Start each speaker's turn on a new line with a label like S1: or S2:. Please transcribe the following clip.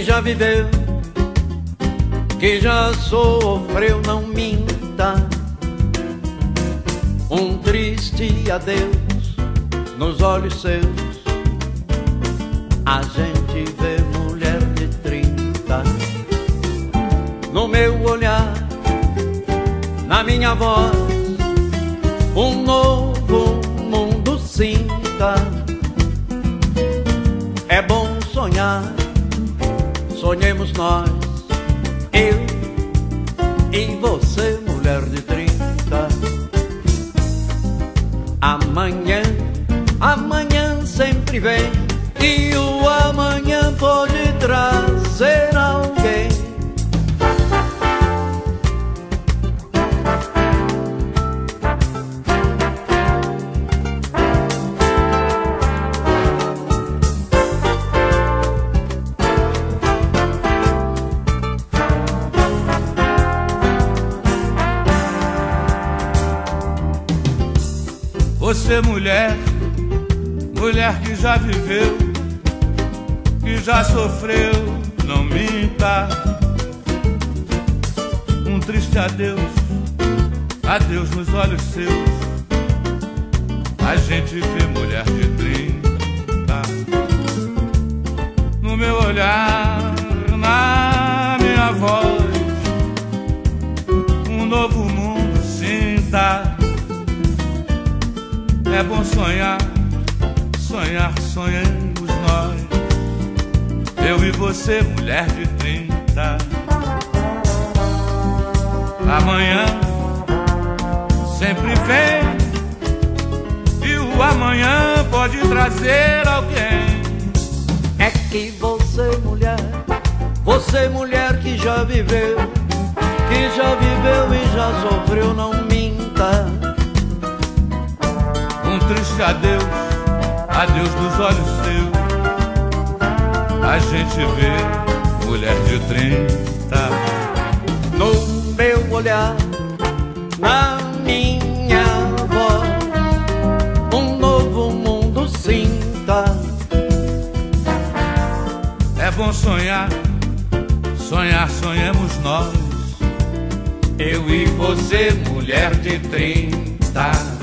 S1: já viveu, que já sofreu, não minta. Um triste adeus nos olhos seus. A gente vê mulher de 30. No meu olhar, na minha voz, um novo mundo sinta. É bom sonhar, sonhemos nós, eu e você, mulher de 30. Amanhã, amanhã sempre vem, e o amanhã pode trazer alguém.
S2: Você, mulher, mulher que já viveu, que já sofreu, não minta. Um triste adeus, adeus nos olhos seus. A gente vê mulher de 30. No meu olhar, na minha voz, um novo mundo sinta. É bom sonhar, sonhar, sonhamos nós, eu e você, mulher de 30. Amanhã sempre vem, e o amanhã pode trazer alguém.
S1: É que você, mulher que já viveu, e já sofreu, não minta.
S2: Um triste adeus, adeus nos olhos seus. A gente vê mulher de 30.
S1: No meu olhar, na minha voz, um novo mundo sinta.
S2: É bom sonhar, sonhar, sonhamos nós,
S1: eu e você, mulher de 30.